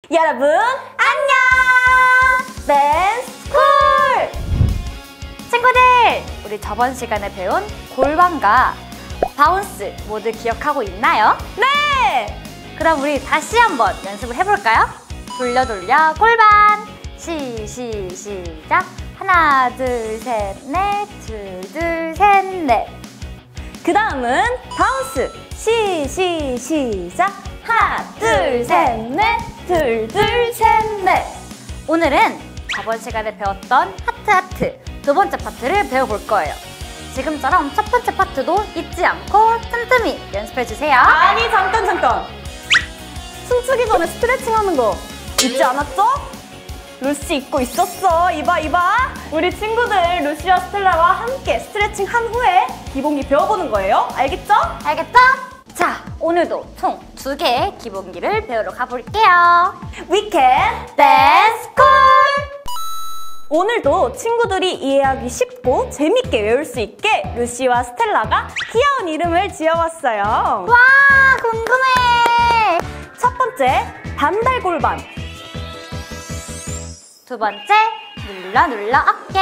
여러분 안녕! 댄스쿨! 친구들! 우리 저번 시간에 배운 골반과 바운스 모두 기억하고 있나요? 네! 그럼 우리 다시 한번 연습을 해볼까요? 돌려 돌려 골반! 시작! 하나 둘 셋 넷 둘 둘 셋 넷. 그 다음은 바운스! 시작! 하나 둘 셋 넷 둘 둘 셋 넷. 오늘은 저번 시간에 배웠던 하트 두 번째 파트를 배워볼 거예요. 지금처럼 첫 번째 파트도 잊지 않고 틈틈이 연습해주세요. 아니 잠깐! 춤추기 전에 스트레칭 하는 거 잊지 않았죠? 루시 잊고 있었어. 이봐 우리 친구들 루시와 스텔라와 함께 스트레칭 한 후에 기본기 배워보는 거예요. 알겠죠? 알겠죠? 자, 오늘도 총 2개의 기본기를 배우러 가볼게요. 위켄 댄스쿨! 오늘도 친구들이 이해하기 쉽고 재밌게 외울 수 있게 루시와 스텔라가 귀여운 이름을 지어봤어요. 와, 궁금해! 첫 번째, 반달골반. 두 번째, 눌러 어깨.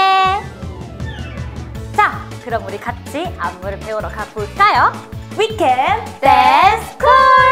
자, 그럼 우리 같이 안무를 배우러 가볼까요? 위켄 댄스쿨!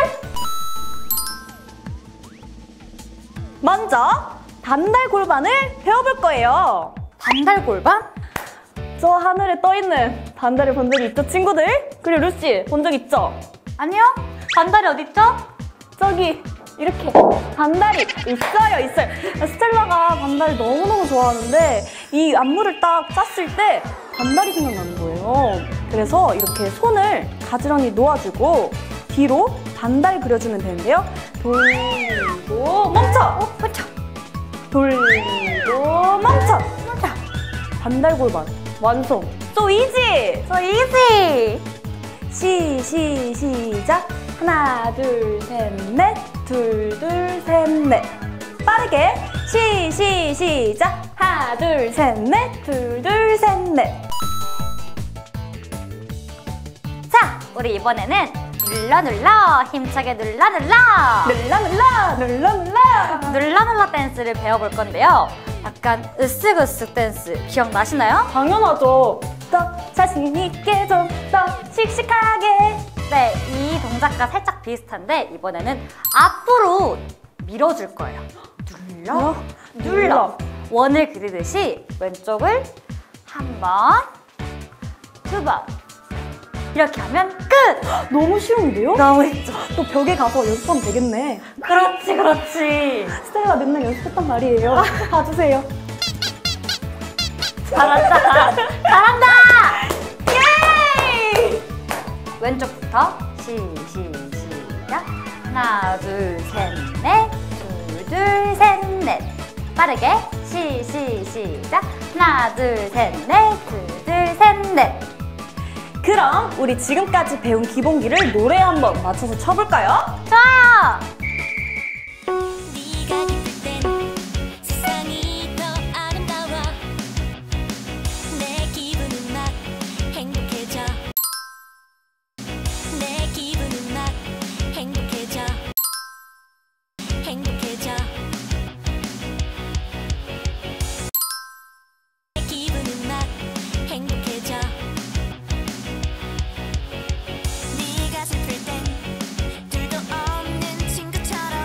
먼저 반달골반을 배워볼 거예요. 반달골반? 저 하늘에 떠있는 반달을 본 적이 있죠, 친구들? 그리고 루시 본 적 있죠? 아니요? 반달이 어딨죠? 저기 이렇게 반달이 있어요. 스텔라가 반달을 너무너무 좋아하는데 이 안무를 딱 짰을 때 반달이 생각나는 거예요. 그래서 이렇게 손을 가지런히 놓아주고 뒤로 반달 그려주면 되는데요. 돌리고 멈춰! 멈춰! 돌리고 멈춰! 반달골반 완성! So easy! So easy! 시작! 하나 둘 셋 넷 둘 둘 셋 넷. 빠르게 시작! 하나 둘 셋 넷 둘 둘 셋 넷. 자, 우리 이번에는 눌러 힘차게 눌러 눌러 댄스를 배워볼 건데요. 약간 으쓱으쓱 댄스 기억나시나요? 당연하죠. 더 자신 있게 좀 더 씩씩하게. 네, 이 동작과 살짝 비슷한데 이번에는 앞으로 밀어줄 거예요. 눌러. 원을 그리듯이 왼쪽을 한 번, 두 번 이렇게 하면 끝! 너무 쉬운데요? 너무 쉽죠? 또 벽에 가서 연습하면 되겠네. 그렇지. 스텔라 맨날 연습했단 말이에요. 봐주세요. 잘한다. 예이! 왼쪽부터 시작. 하나 둘 셋 넷 둘 둘 셋 넷. 빠르게 시작. 하나 둘 셋 넷 둘 둘 셋 넷. 그럼 우리 지금까지 배운 기본기를 노래 한번 맞춰서 쳐볼까요? 좋아요. 네가 기쁠 땐 세상이 더 아름다워. 내 기분은 막 행복해져. 내 기분은 막 행복해져. 내 기분은 막 행복해져. 네가 슬플 땐 둘도 없는 친구처럼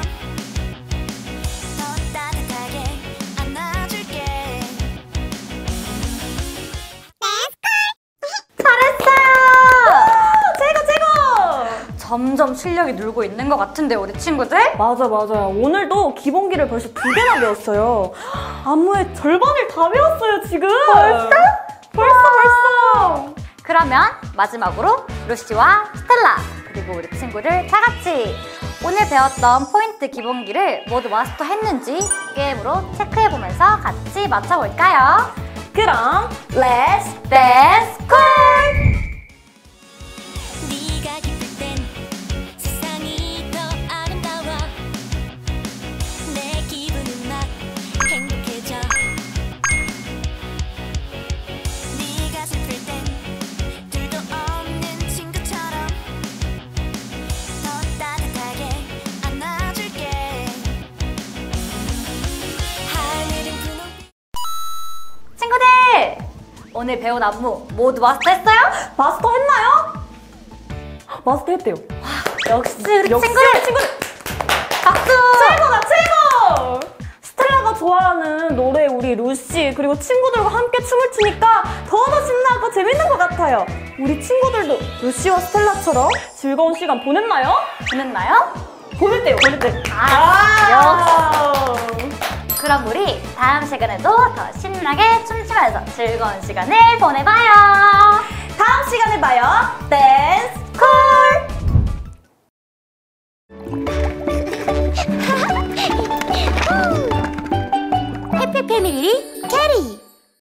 더 따뜻하게 안아줄게. 최고! 점점 실력이 늘고 있는 것 같은데 우리 친구들? 맞아요. 오늘도 기본기를 벌써 2개나 배웠어요. 안무의 절반을 다 배웠어요, 지금. 벌써. 그러면 마지막으로 루시와 스텔라 그리고 우리 친구들 다 같이 오늘 배웠던 포인트 기본기를 모두 마스터했는지 게임으로 체크해보면서 같이 맞춰볼까요? 그럼 Let's 댄스쿨! 네가 기쁠 땐 세상이 더 아름다워. 내 기분은 막 행복해져. 네가 슬플 땐 둘도 없는 친구처럼 더 따뜻하게 안아줄게. 오늘 배운 안무 모두 마스터했어요? 마스터 했나요? 마스터 했대요. 역시 우리 역시 친구들 박수! 최고다 최고! 스텔라가 좋아하는 노래 우리 루시 그리고 친구들과 함께 춤을 추니까 더더 신나고 재밌는 것 같아요. 우리 친구들도 루시와 스텔라처럼 즐거운 시간 보냈나요? 보냈나요? 보냈대요. 그럼 우리 다음 시간에도 더 신나게 춤추면서 즐거운 시간을 보내봐요. 다음 시간에 봐요. 댄스 콜! 해피 패밀리 캐리